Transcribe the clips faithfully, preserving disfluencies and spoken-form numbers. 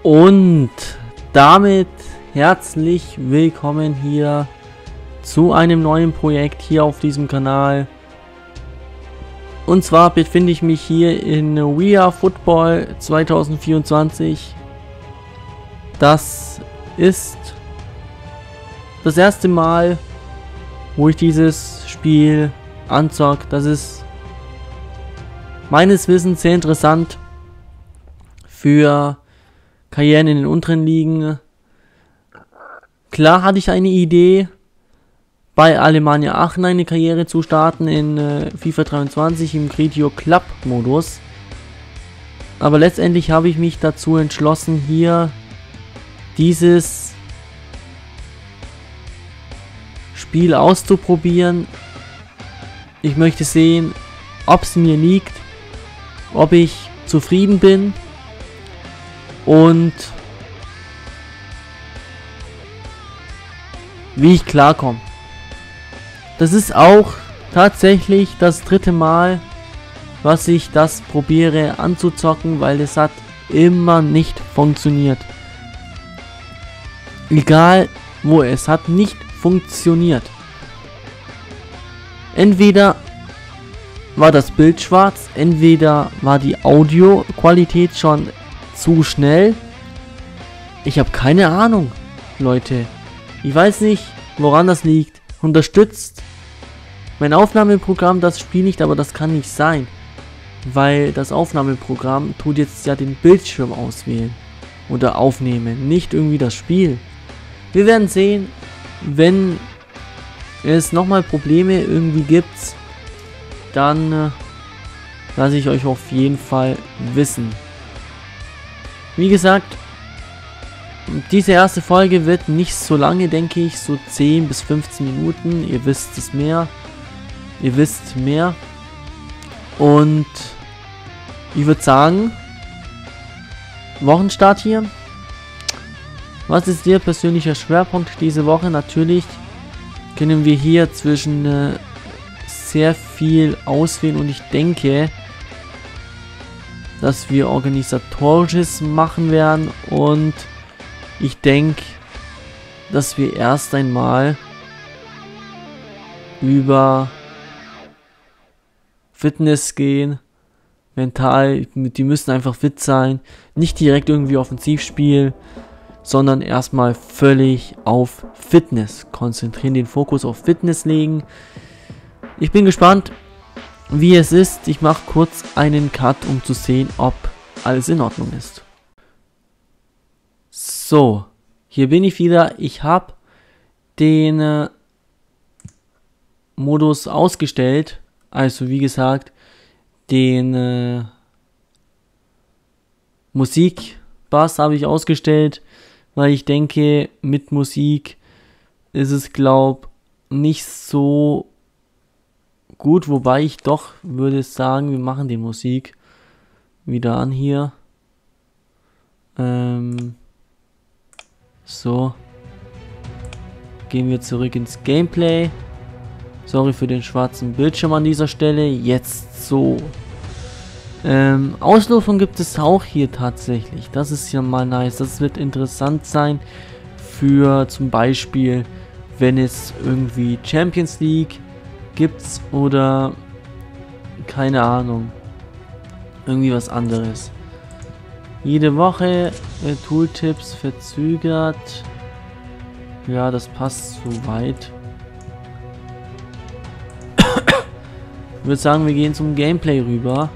Und damit herzlich willkommen hier zu einem neuen Projekt hier auf diesem Kanal. Und zwar befinde ich mich hier in We Are Football zwanzig vierundzwanzig. Das ist das erste Mal, wo ich dieses Spiel anzock. Das ist meines Wissens sehr interessant für Karrieren in den unteren Ligen. Klar hatte ich eine Idee, bei Alemannia Aachen eine Karriere zu starten in äh, FIFA dreiundzwanzig im Grigio Club Modus. Aber letztendlich habe ich mich dazu entschlossen, hier dieses Spiel auszuprobieren. Ich möchte sehen, ob es mir liegt, ob ich zufrieden bin und wie ich klarkomme. Das ist auch tatsächlich das dritte Mal, was ich das probiere anzuzocken, weil es hat immer nicht funktioniert. Egal wo, es hat nicht funktioniert. Entweder war das Bild schwarz, entweder war die Audioqualität schon zu schnell. Ich habe keine Ahnung, Leute. Ich weiß nicht, woran das liegt. Unterstützt mein Aufnahmeprogramm das Spiel nicht, aber das kann nicht sein, weil das Aufnahmeprogramm tut jetzt ja den Bildschirm auswählen oder aufnehmen, nicht irgendwie das Spiel. Wir werden sehen, wenn es nochmal Probleme irgendwie gibt, dann äh, lasse ich euch auf jeden Fall wissen. Wie gesagt, diese erste Folge wird nicht so lange, denke ich, so zehn bis fünfzehn Minuten. Ihr wisst es mehr. Ihr wisst mehr. Und ich würde sagen, Wochenstart hier. Was ist Ihr persönlicher Schwerpunkt diese Woche? Natürlich können wir hier zwischen äh, sehr viel auswählen und ich denke, dass wir organisatorisches machen werden und ich denke, dass wir erst einmal über Fitness gehen, mental, die müssen einfach fit sein, nicht direkt irgendwie Offensivspiel, sondern erstmal völlig auf Fitness konzentrieren, den Fokus auf Fitness legen. Ich bin gespannt, wie es ist. Ich mache kurz einen Cut, um zu sehen, ob alles in Ordnung ist. So, hier bin ich wieder. Ich habe den äh, Modus ausgestellt. Also wie gesagt, den äh, Musikbass habe ich ausgestellt, weil ich denke, mit Musik ist es, glaube ich, nicht so gut. Wobei ich doch würde sagen, wir machen die Musik wieder an hier. Ähm... So, gehen wir zurück ins Gameplay. Sorry für den schwarzen Bildschirm an dieser Stelle. Jetzt so. Ähm, Auslosung gibt es auch hier tatsächlich. Das ist ja mal nice. Das wird interessant sein für zum Beispiel, wenn es irgendwie Champions League gibt oder keine Ahnung. Irgendwie was anderes. Jede Woche äh, Tooltips verzögert. Ja, das passt soweit. Ich würde sagen, wir gehen zum Gameplay rüber.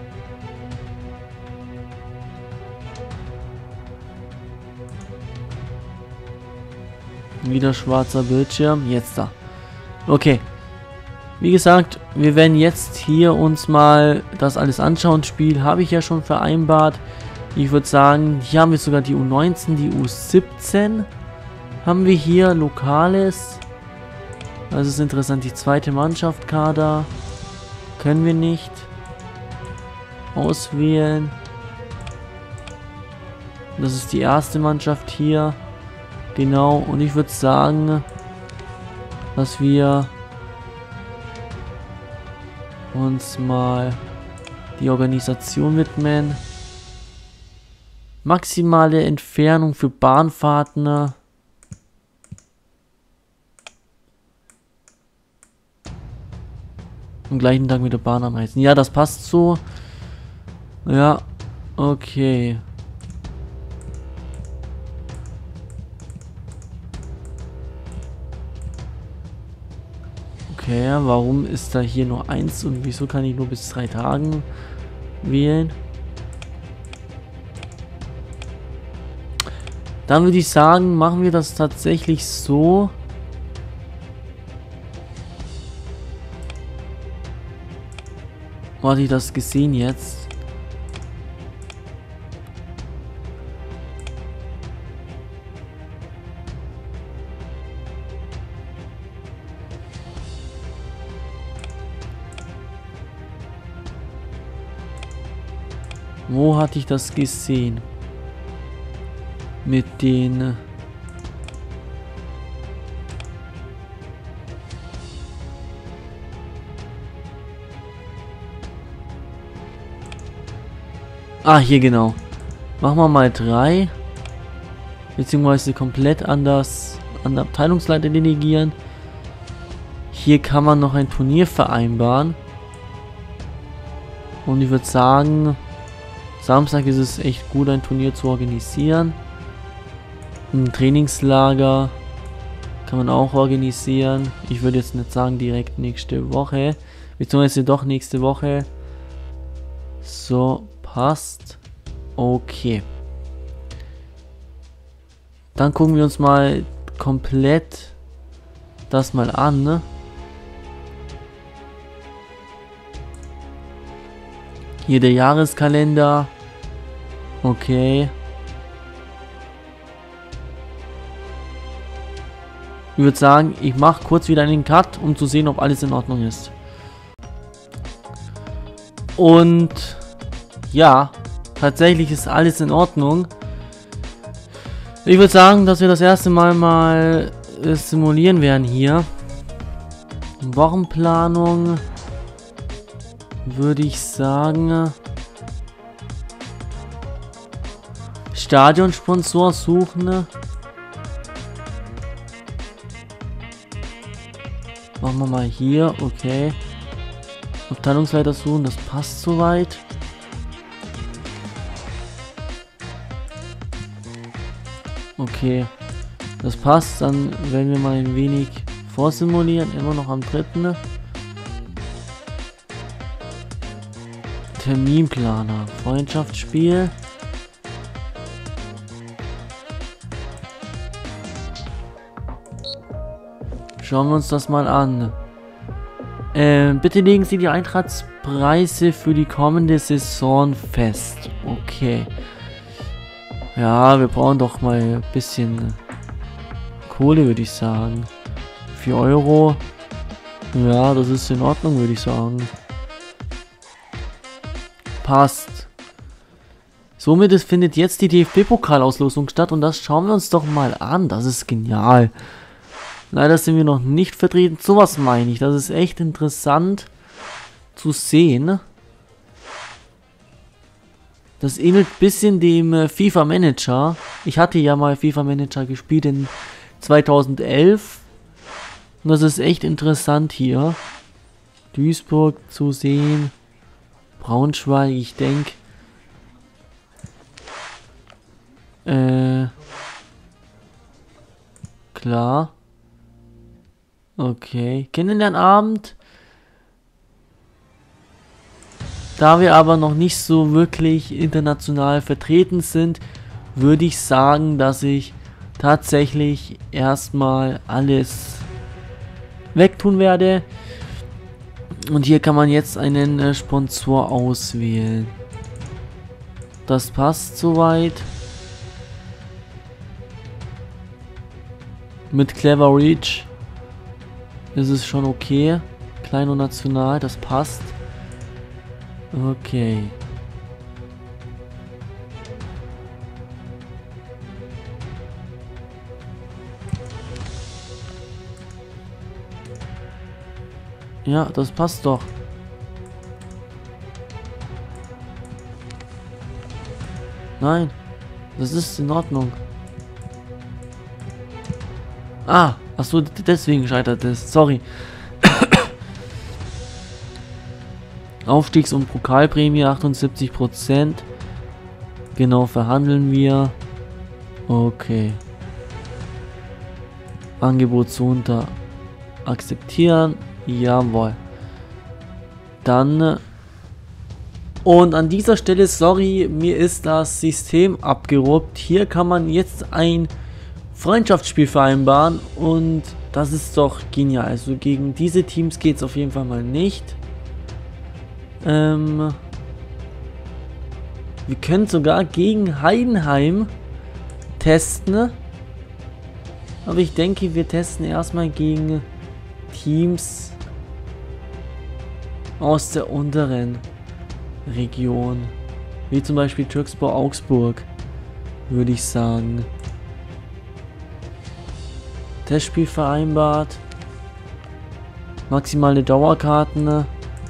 Wieder schwarzer Bildschirm. Jetzt da. Okay. Wie gesagt, wir werden jetzt hier uns mal das alles anschauen. Spiel habe ich ja schon vereinbart. Ich würde sagen, hier haben wir sogar die U neunzehn, die U siebzehn. Haben wir hier Lokales. Das ist interessant, die zweite Mannschaft Kader. Können wir nicht auswählen. Das ist die erste Mannschaft hier. Genau, und ich würde sagen, dass wir uns mal die Organisation widmen. Maximale Entfernung für Bahnfahrten. Am gleichen Tag mit der Bahn anreisen. Ja, das passt so. Ja, okay. Okay, warum ist da hier nur eins und wieso kann ich nur bis drei Tagen wählen? Dann würde ich sagen, machen wir das tatsächlich so. Wo hatte ich das gesehen jetzt? Wo hatte ich das gesehen? Mit den... Ah, hier genau. Machen wir mal drei. Beziehungsweise komplett anders an der Abteilungsleiter delegieren. Hier kann man noch ein Turnier vereinbaren. Und ich würde sagen, Samstag ist es echt gut, ein Turnier zu organisieren. Ein Trainingslager kann man auch organisieren. Ich würde jetzt nicht sagen direkt nächste Woche. Beziehungsweise doch nächste Woche. So, passt. Okay. Dann gucken wir uns mal komplett das mal an, ne? Hier der Jahreskalender. Okay. Ich würde sagen, ich mache kurz wieder einen Cut, um zu sehen, ob alles in Ordnung ist. Und ja, tatsächlich ist alles in Ordnung. Ich würde sagen, dass wir das erste Mal mal äh, simulieren werden hier. Wochenplanung würde ich sagen. Stadionsponsor suchen. Machen wir mal hier, okay. Abteilungsleiter suchen, das passt soweit. Okay, das passt. Dann werden wir mal ein wenig vorsimulieren. Immer noch am dritten. Terminplaner, Freundschaftsspiel. Schauen wir uns das mal an. Äh, bitte legen Sie die Eintrittspreise für die kommende Saison fest. Okay. Ja, wir brauchen doch mal ein bisschen Kohle, würde ich sagen. vier Euro. Ja, das ist in Ordnung, würde ich sagen. Passt. Somit ist, findet jetzt die D F B-Pokalauslosung statt und das schauen wir uns doch mal an. Das ist genial. Leider sind wir noch nicht vertreten. Sowas meine ich. Das ist echt interessant zu sehen. Das ähnelt ein bisschen dem äh, FIFA Manager. Ich hatte ja mal FIFA Manager gespielt in zweitausendelf. Und das ist echt interessant hier. Duisburg zu sehen. Braunschweig, ich denke. Äh. Klar. Okay. Kennenlernabend. Da wir aber noch nicht so wirklich international vertreten sind, würde ich sagen, dass ich tatsächlich erstmal alles wegtun werde. Und hier kann man jetzt einen äh, Sponsor auswählen. Das passt soweit. Mit Clever Reach ist es schon okay. Klein und national, das passt. Okay. Ja, das passt doch. Nein. Das ist in Ordnung. Ah, achso, deswegen scheitert es. Sorry. Aufstiegs- und Pokalprämie achtundsiebzig Prozent. Genau, verhandeln wir. Okay. Angebot zu unter akzeptieren. Jawohl. Dann. Und an dieser Stelle, sorry, mir ist das System abgerobbt. Hier kann man jetzt ein Freundschaftsspiel vereinbaren und das ist doch genial. Also gegen diese Teams geht es auf jeden Fall mal nicht. Ähm, wir können sogar gegen Heidenheim testen. Aber ich denke, wir testen erstmal gegen Teams aus der unteren Region. Wie zum Beispiel Türkspor Augsburg, würde ich sagen. Testspiel vereinbart. Maximale Dauerkarten.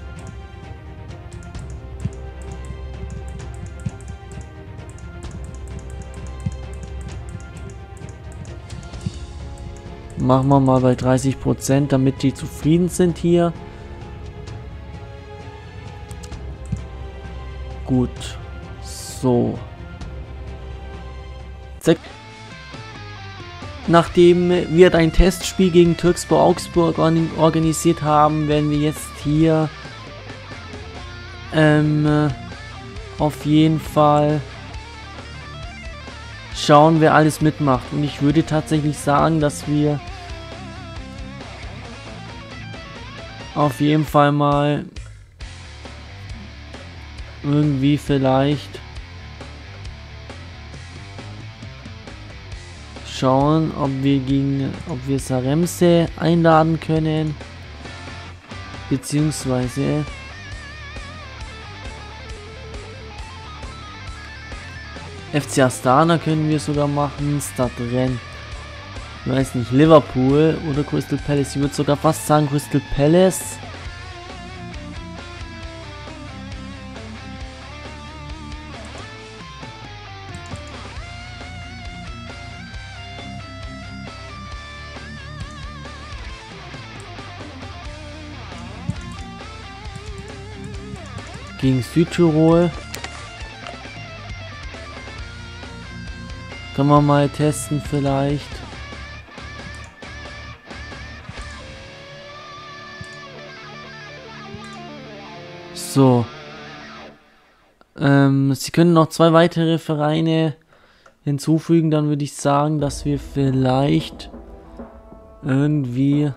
Machen wir mal bei dreißig Prozent, damit die zufrieden sind hier. Gut. So. Nachdem wir ein Testspiel gegen Türkspor Augsburg organisiert haben, werden wir jetzt hier ähm, auf jeden Fall schauen, wer alles mitmacht. Und ich würde tatsächlich sagen, dass wir auf jeden Fall mal irgendwie vielleicht schauen, ob wir gegen, ob wir Saremse einladen können, beziehungsweise F C Astana können wir sogar machen, Stade Rennes, ich weiß nicht, Liverpool oder Crystal Palace. Ich würde sogar fast sagen Crystal Palace. Gegen Südtirol. Können wir mal testen vielleicht. So. Ähm, Sie können noch zwei weitere Vereine hinzufügen. Dann würde ich sagen, dass wir vielleicht irgendwie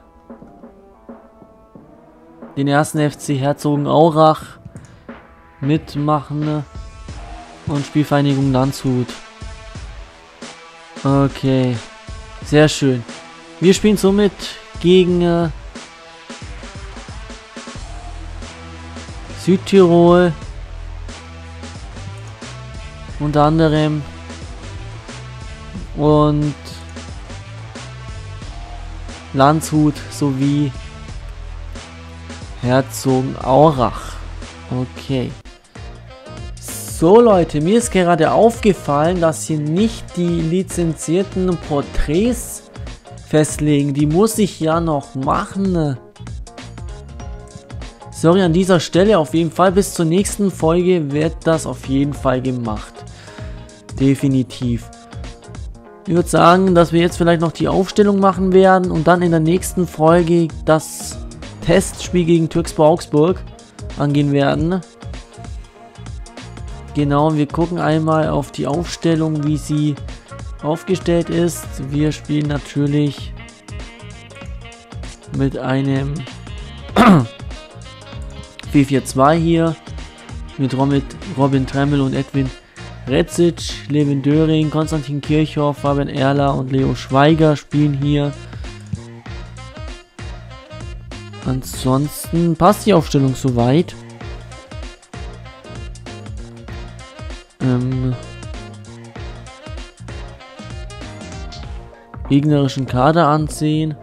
den ersten F C Herzogenaurach mitmachen und Spielvereinigung Landshut. Okay, sehr schön. Wir spielen somit gegen äh, Südtirol, unter anderem, und Landshut sowie Herzogenaurach. Okay. So Leute, mir ist gerade aufgefallen, dass hier nicht die lizenzierten Porträts festlegen. Die muss ich ja noch machen. Sorry an dieser Stelle, auf jeden Fall bis zur nächsten Folge wird das auf jeden Fall gemacht. Definitiv. Ich würde sagen, dass wir jetzt vielleicht noch die Aufstellung machen werden und dann in der nächsten Folge das Testspiel gegen Türkspor Augsburg angehen werden. Genau, wir gucken einmal auf die Aufstellung, wie sie aufgestellt ist. Wir spielen natürlich mit einem vier vier zwei hier. Mit Robin Tremmel und Edwin Rezic, Levin Döring, Konstantin Kirchhoff, Fabian Erler und Leo Schweiger spielen hier. Ansonsten passt die Aufstellung soweit. Ähm, gegnerischen Kader ansehen.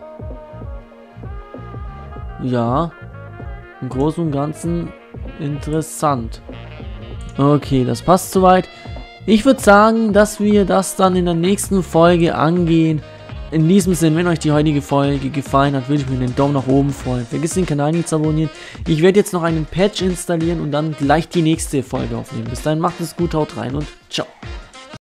Ja, im Großen und Ganzen interessant. Okay, das passt soweit. Ich würde sagen, dass wir das dann in der nächsten Folge angehen. In diesem Sinne, wenn euch die heutige Folge gefallen hat, würde ich mir einen Daumen nach oben freuen. Vergesst den Kanal nicht zu abonnieren. Ich werde jetzt noch einen Patch installieren und dann gleich die nächste Folge aufnehmen. Bis dahin, macht es gut, haut rein und ciao.